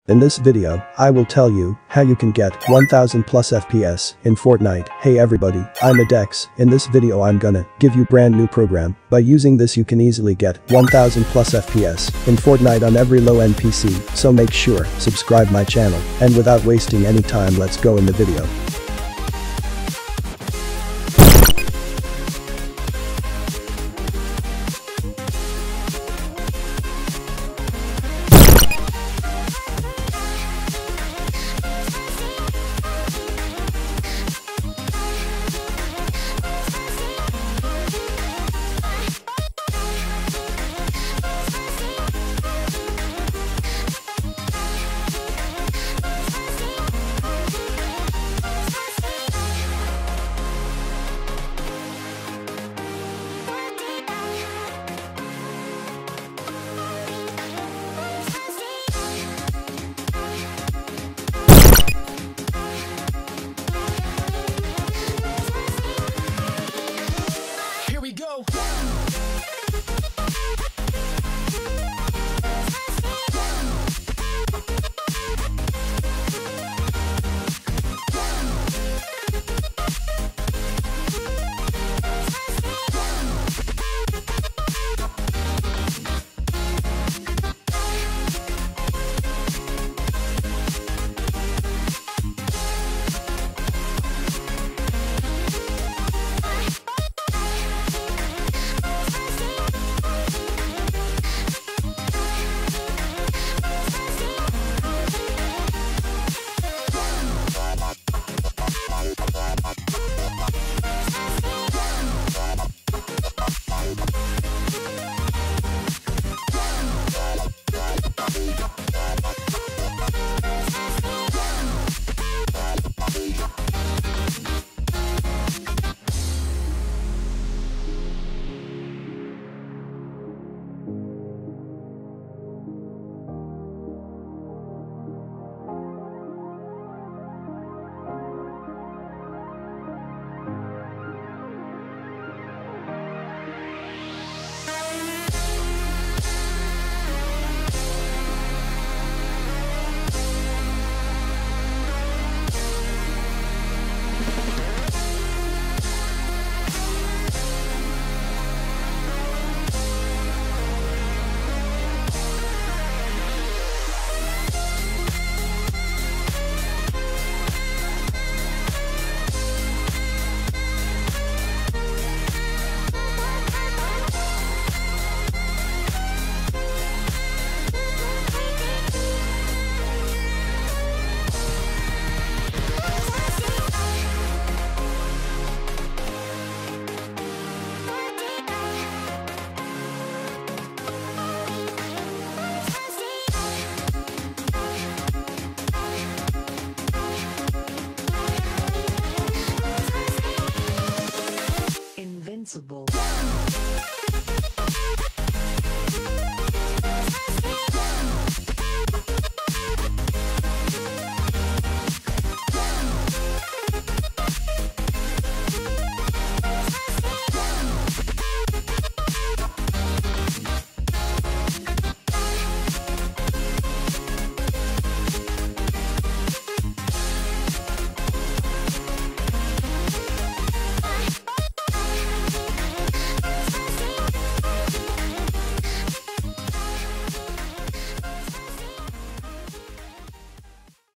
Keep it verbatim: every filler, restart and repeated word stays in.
In this video, I will tell you how you can get one thousand plus F P S in Fortnite. Hey everybody, I'm Adex. In this video I'm gonna give you brand new program. By using this you can easily get one thousand plus F P S in Fortnite on every low-end P C, so make sure subscribe my channel. And without wasting any time, let's go in the video.